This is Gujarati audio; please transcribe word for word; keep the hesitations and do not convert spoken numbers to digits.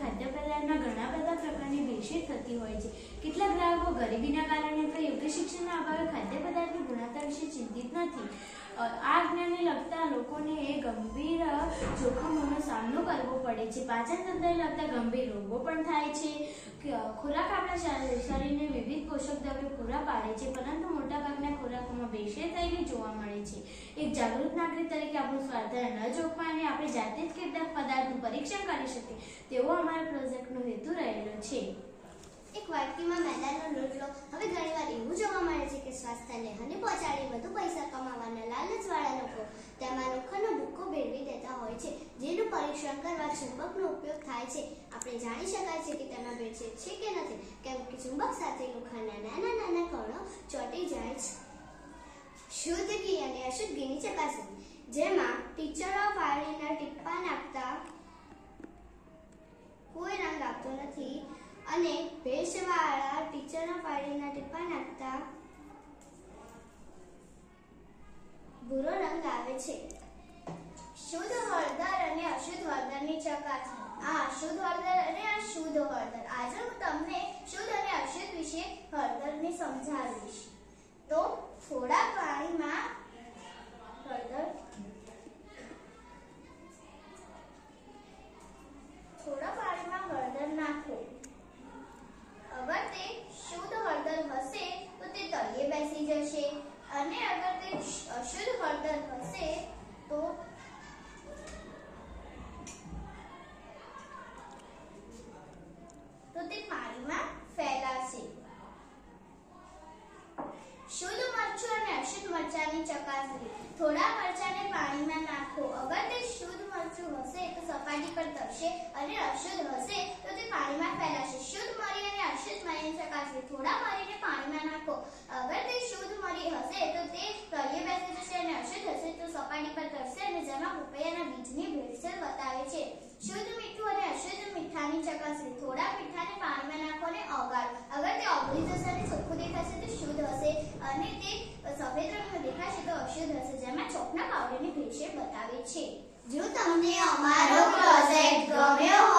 ખાદ્ય પદાર્થમાં ઘણા બધા પ્રકારની ભેળસેળ થતી હોય છે। કેટલાક ગ્રાહકો ગરીબીના કારણે અથવા યોગ્ય શિક્ષણના અભાવે ખાદ્ય પદાર્થની ગુણવત્તા વિશે ચિંતિત નથી। આ જ્ઞાનને લગતા લોકોને ગંભીર જોખમોનો સામનો કરવો પડે છે। પાચન તંત્રને લગતા ગંભીર રોગો પણ થાય છે। ખોરાક આપણા શરીરને વિવિધ પોષક દ્રવ્યો પૂરા પાડે છે, પરંતુ મોટાભાગના ખોરાકોમાં ભેળસેળ થયેલી જોવા મળે છે। એક જાગૃત નાગરિક તરીકે આપણું સ્વાસ્થ્ય ન જોખમાય અને આપણે જાતે જ કેટલાક પદાર્થનું પરીક્ષણ કરી શકીએ તેવો અમારા પ્રોજેક્ટનો હેતુ રહેલો છે। એક વાટકીમાં મેદાનનો રોટલો। હવે ઘણીવાર એવું જોવા મળે છે કે સ્વાસ્થ્યને હાનિ પહોંચાડી વધુ પૈસા કમાવાના લાલચવાળા લોકો તેમાં લોખંડનો ભૂક્કો ભેળવી દેતા હોય છે, જેનું પરીક્ષણ કરવા ચુંબકનો ઉપયોગ થાય છે। આપણે જાણી શકાય છે કે તેમાં ભેળસેળ છે કે નથી, કેમ કે ચુંબક સાથે લોખંડના નાના નાના કણો ચોંટી જાય છે। શુદ્ધ ઘી અને અશુદ્ધ ઘીની ચકાસણી, જેમાં ટીચર ઓફ આયર્નના ટીપ્પા નાખતા કોઈ રંગ આવતો નથી અને ભેષવાળા ટીચર ઓફ આયર્નના ટીપ્પા નાખતા ભૂરો રંગ આવે છે। શુદ્ધ હળદર અને અશુદ્ધ હળદરની ચકાસણી, આ અશુદ્ધ હળદર અને અશુદ્ધ હળદર। આજે હું તમને શુદ્ધ અને અશુદ્ધ વિશે હળદરને સમજાવીશ। તો થોડા પાણીમાં હળદર થોડા પાણીમાં હળદર નાખો। અગર તે શુદ્ધ હળદર હશે તો તે તળિયે બેસી જશે અને અગર તે અશુદ્ધ હળદર હશે તો તો તે પાણીમાં ફેલાશે। શુદ્ધ મરચું અને અશુદ્ધ મરચાની ચકાસણી, થોડા મરચાને પાણીમાં નાખો। અગર તે શુદ્ધ મરચું હશે તો સપાટી પર તરશે અને અશુદ્ધ હશે તો તે પાણીમાં ફેલાશે। શુદ્ધ મરી અને અશુદ્ધ મરીની ચકાસણી, થોડા મરીને પાણીમાં નાખો। અગર તે શુદ્ધ મરી હશે તો તે તળિયે બેસી જશે અને અશુદ્ધ હશે તો સપાટી પર તરશે અને જેમાં પપૈયાના બીજની ભેળસેળ બતાવે છે। શુદ્ધ મીઠું અને અશુદ્ધ મીઠાની ચકાસણી, થોડા મીઠાને પાણીમાં નાખો અને ઓગાળો। અગર તે ઓગળી જશે અને ચોખ્ખું દેખાશે તો શુદ્ધ હશે અને તે સફેદ રંગનું દેખાશે તો અશુદ્ધ હશે, જેમાં ચોકના પાવડરની ભેળસેળ બતાવે છે। જો તમને અમારો પ્રોજેક્ટ ગમ્યો